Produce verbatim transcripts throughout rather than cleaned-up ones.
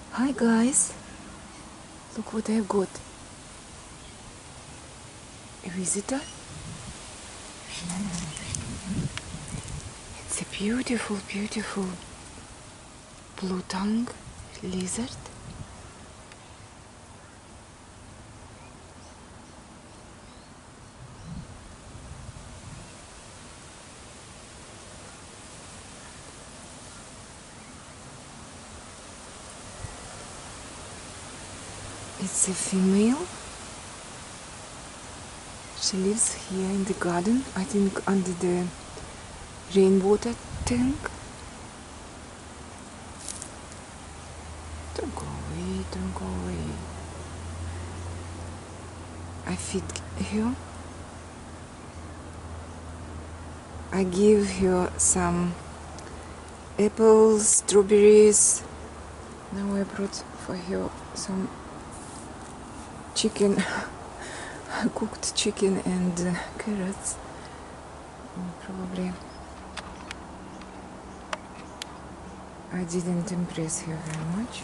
Hi guys, look what I've got. A visitor. It's a beautiful, beautiful blue tongue lizard. It's a female. She lives here in the garden, I think under the rainwater tank. Don't go away, don't go away. I feed her. I give her some apples, strawberries. Now I brought for her some chicken, cooked chicken and uh, carrots. And probably I didn't impress her very much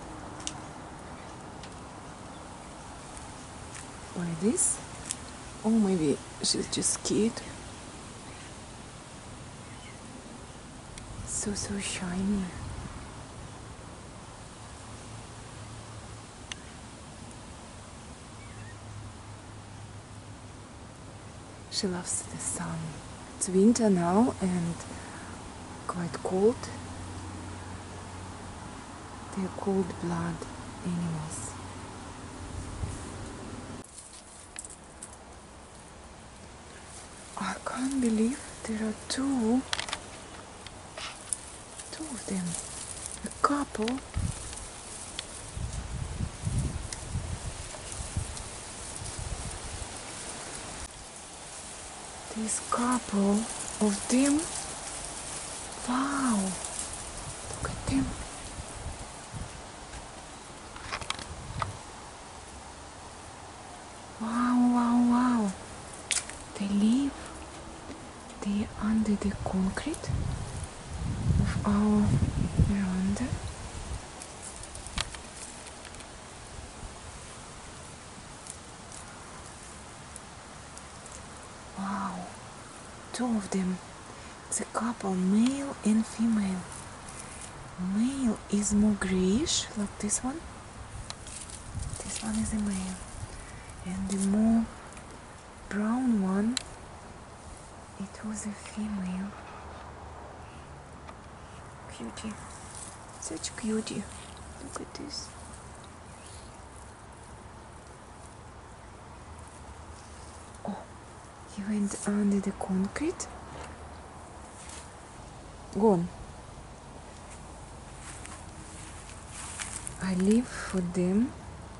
by this. Or maybe she's just scared. So, so shiny. She loves the sun. It's winter now and quite cold. They're cold-blood animals. I can't believe there are two, two of them, a couple. This couple of them. Wow, look at them. Wow, wow, wow. They live there under the concrete of our veranda. Wow, two of them. It's a couple, male and female. Male is more grayish, like this one. This one is a male. And the more brown one, it was a female. Cutie. Such cutie. Look at this. Oh, he went under the concrete. Gone. I leave for them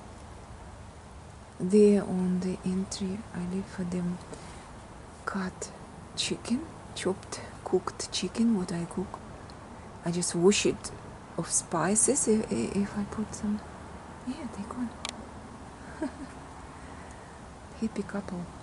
there on the entry. I leave for them cut chicken, chopped, cooked chicken, what I cook. I just wash it of spices if, if I put some. Yeah, they gone. Hippie couple.